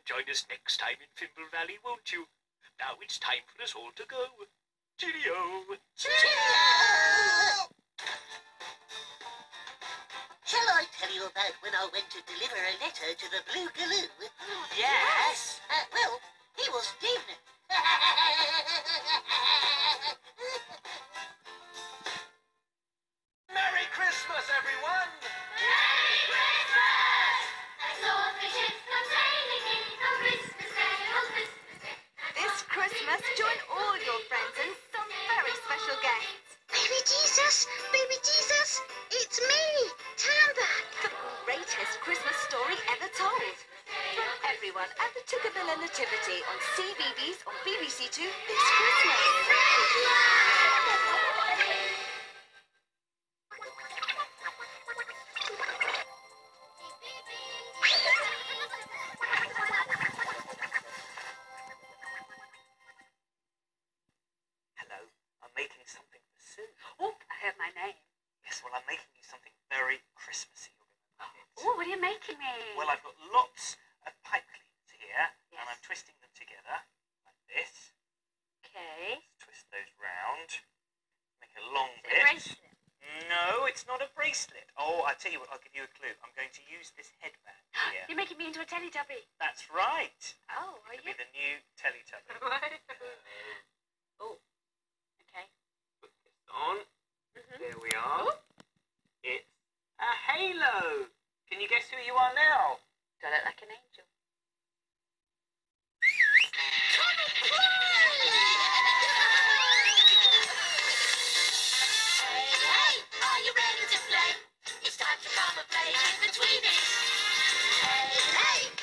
and join us next time in Fimble Valley, won't you? Now it's time for us all to go. Cheerio! Cheerio! Shall I tell you about when I went to deliver a letter to the Blue Galoo? Yes. Well, he was dim. Merry Christmas, everyone! Merry Christmas! Let's all fish it from sailing in on Christmas Day, on Christmas Day. This Christmas, join all your friends and some very special guests. Baby Jesus, it's me, Tamba. The greatest Christmas story ever told. From everyone at the Tuckervilla Nativity on CBeebies on BBC Two this Christmas. Hello, I'm making something for Sue. Oh, I heard my name. Yes, well, I'm making you something very Christmassy. You're going to love it. Oh, what are you making me? Well, I've got lots of pipe cleaners here, Yes. and I'm twisting them together like this. Okay. Twist those round. Make a long Is it a bit. bracelet? No, it's not a bracelet. Oh, I tell you what, I'll give you a clue. I'm going to use this headband here. You're making me into a Teletubby. That's right. Oh, are It'll you? be the new Teletubby. Oh, okay. Put this on. Mhm. There we are. It's a halo. Can you guess who you are now? Do I look like an angel? Hey, are you ready to play? It's time to come and play in between it. Hey,